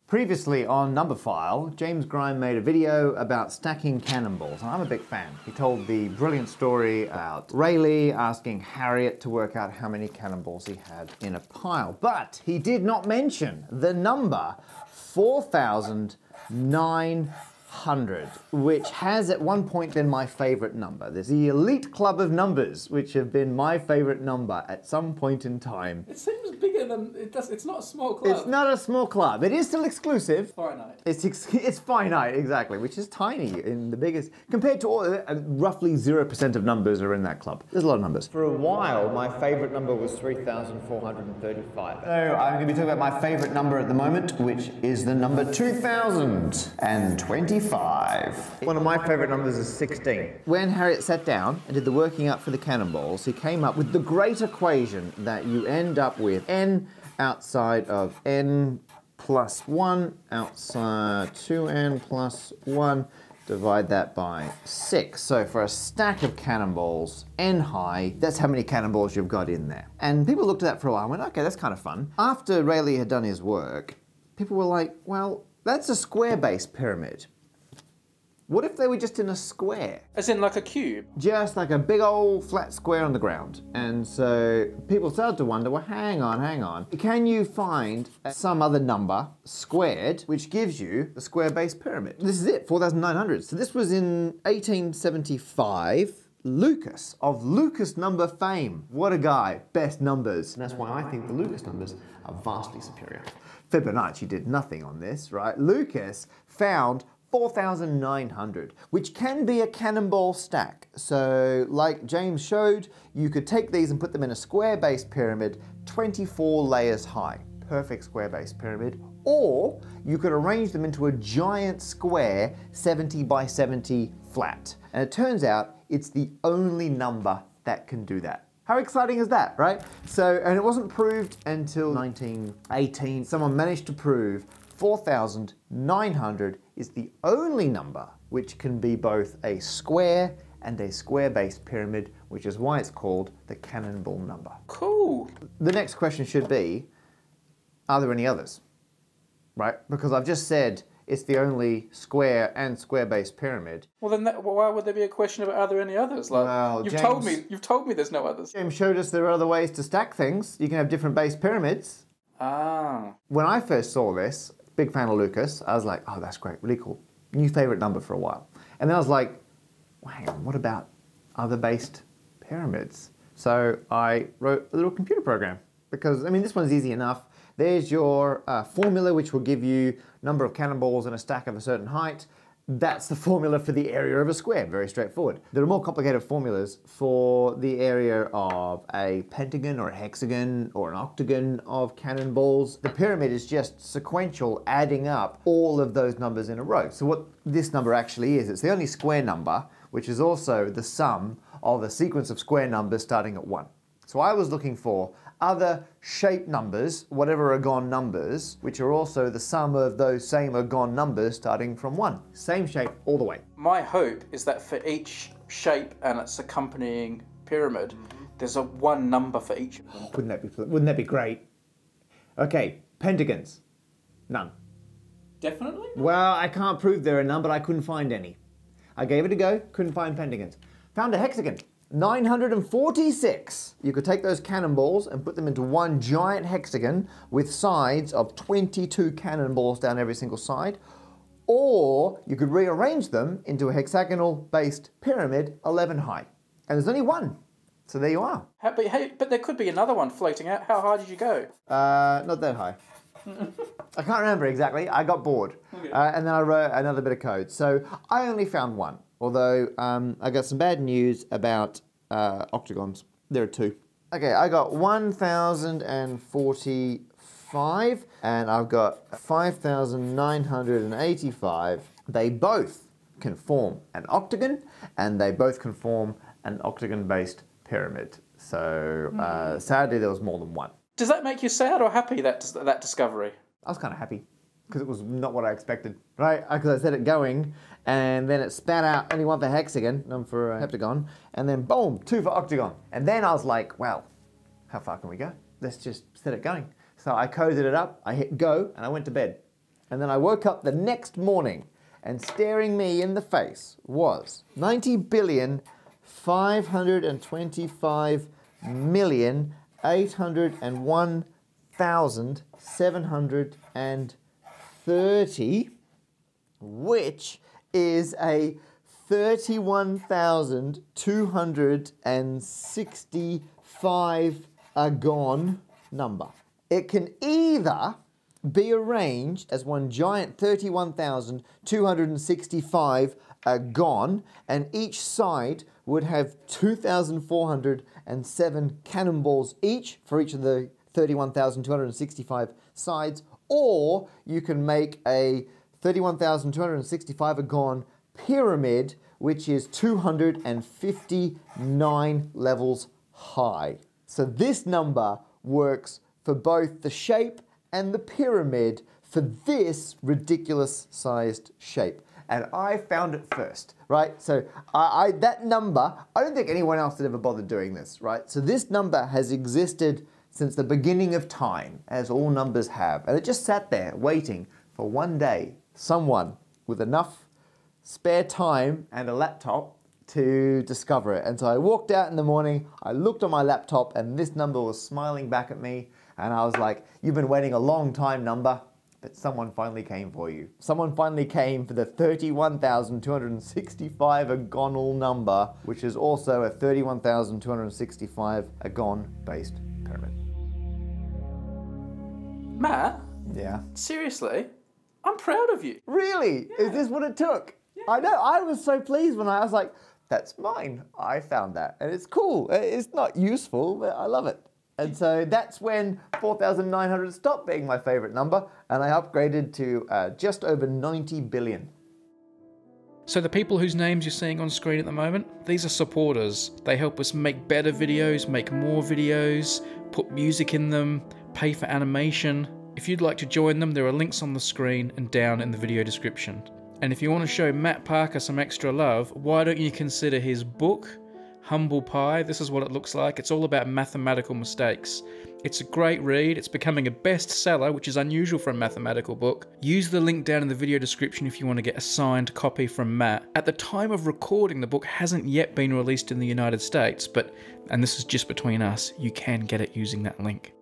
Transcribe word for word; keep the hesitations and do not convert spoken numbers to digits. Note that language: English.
Previously on Numberphile, James Grime made a video about stacking cannonballs, and I'm a big fan. He told the brilliant story about Rayleigh asking Harriet to work out how many cannonballs he had in a pile. But he did not mention the number four thousand nine hundred, which has at one point been my favorite number. There's the elite club of numbers, which have been my favorite number at some point in time. It seems bigger than it does. It's not a small club. It's not a small club. It is still exclusive. Finite. It's ex it's finite, exactly, which is tiny in the biggest compared to all. Uh, roughly zero percent of numbers are in that club. There's a lot of numbers. For a while, my favorite number was three thousand four hundred thirty-five. So I'm going to be talking about my favorite number at the moment, which is the number two thousand twenty-five. One of my favorite numbers is sixteen. When Harriet sat down and did the working out for the cannonballs, he came up with the great equation that you end up with n outside of n plus one outside two n plus one. Divide that by six. So for a stack of cannonballs, n high, that's how many cannonballs you've got in there. And people looked at that for a while and went, okay, that's kind of fun. After Rayleigh had done his work, people were like, well, that's a square-based pyramid. What if they were just in a square? As in like a cube? Just like a big old flat square on the ground. And so people started to wonder, well, hang on, hang on. Can you find some other number squared which gives you the square-based pyramid? This is it, four thousand nine hundred. So this was in eighteen seventy-five. Lucas, of Lucas number fame. What a guy, best numbers. And that's why I think the Lucas numbers are vastly superior. Fibonacci did nothing on this, right? Lucas found four thousand nine hundred, which can be a cannonball stack. So like James showed, you could take these and put them in a square-based pyramid, twenty-four layers high. Perfect square-based pyramid. Or you could arrange them into a giant square, seventy by seventy flat. And it turns out it's the only number that can do that. How exciting is that, right? So, and it wasn't proved until nineteen eighteen. Someone managed to prove four thousand nine hundred is the only number which can be both a square and a square-based pyramid, which is why it's called the cannonball number. Cool. The next question should be, are there any others? Right? Because I've just said it's the only square and square-based pyramid. Well, then, that, why would there be a question about are there any others? Like, well, you've James, told me, you've told me there's no others. James showed us there are other ways to stack things. You can have different base pyramids. Ah. When I first saw this, big fan of Lucas, I was like, oh, that's great, really cool. New favorite number for a while. And then I was like, well, hang on, what about other based pyramids? So I wrote a little computer program because, I mean, this one's easy enough. There's your uh, formula, which will give you number of cannonballs in a stack of a certain height. That's the formula for the area of a square, very straightforward. There are more complicated formulas for the area of a pentagon or a hexagon or an octagon of cannonballs. The pyramid is just sequential, adding up all of those numbers in a row. So what this number actually is, it's the only square number, which is also the sum of a sequence of square numbers starting at one. So I was looking for other shape numbers, whatever Argon numbers, which are also the sum of those same Argon numbers starting from one. Same shape all the way. My hope is that for each shape and its accompanying pyramid, mm-hmm. there's a one number for each of them. Wouldn't that be, wouldn't that be great? Okay, pentagons. None. Definitely? Well, I can't prove there are none, but I couldn't find any. I gave it a go, couldn't find pentagons. Found a hexagon. nine hundred forty-six. You could take those cannonballs and put them into one giant hexagon with sides of twenty-two cannonballs down every single side. Or you could rearrange them into a hexagonal-based pyramid, eleven high. And there's only one. So there you are. How, but, hey, but there could be another one floating out. How high did you go? Uh, not that high. I can't remember exactly. I got bored. Okay. Uh, and then I wrote another bit of code. So I only found one. Although um, I got some bad news about uh, octagons. There are two. Okay, I got one thousand forty-five and I've got five thousand nine hundred eighty-five. They both can form an octagon and they both can form an octagon-based pyramid. So uh, mm. sadly there was more than one. Does that make you sad or happy, that, that discovery? I was kind of happy because it was not what I expected, right? Because I set it going and then it spat out only one for hexagon, none for a heptagon, and then boom, two for octagon. And then I was like, well, how far can we go? Let's just set it going. So I coded it up, I hit go, and I went to bed. And then I woke up the next morning and staring me in the face was ninety billion, five hundred twenty-five million, eight hundred one thousand, seven hundred thirty, which is a thirty-one thousand two hundred sixty-five agon number. It can either be arranged as one giant thirty-one thousand two hundred sixty-five agon, and each side would have two thousand four hundred seven cannonballs each for each of the thirty-one thousand two hundred sixty-five sides, or you can make a thirty-one thousand two hundred sixty-five agon pyramid, which is two hundred fifty-nine levels high. So this number works for both the shape and the pyramid for this ridiculous sized shape. And I found it first, right? So I, I, that number, I don't think anyone else had ever bothered doing this, right? So this number has existed since the beginning of time, as all numbers have. And it just sat there waiting for one day, someone with enough spare time and a laptop to discover it. And so I walked out in the morning, I looked on my laptop, and this number was smiling back at me. And I was like, you've been waiting a long time, number, but someone finally came for you. Someone finally came for the thirty-one thousand two hundred sixty-five agonal number, which is also a thirty-one thousand two hundred sixty-five agon-based pyramid. Matt? Yeah? Seriously? I'm proud of you. Really? Yeah. Is this what it took? Yeah. I know, I was so pleased when I was like, that's mine. I found that. And it's cool. It's not useful, but I love it. And so that's when four thousand nine hundred stopped being my favorite number, and I upgraded to uh, just over ninety billion. So the people whose names you're seeing on screen at the moment, these are supporters. They help us make better videos, make more videos, put music in them, pay for animation. If you'd like to join them, there are links on the screen and down in the video description. And if you want to show Matt Parker some extra love, why don't you consider his book, Humble Pie? This is what it looks like. It's all about mathematical mistakes. It's a great read. It's becoming a bestseller, which is unusual for a mathematical book. Use the link down in the video description if you want to get a signed copy from Matt. At the time of recording, the book hasn't yet been released in the United States, but, and this is just between us, you can get it using that link.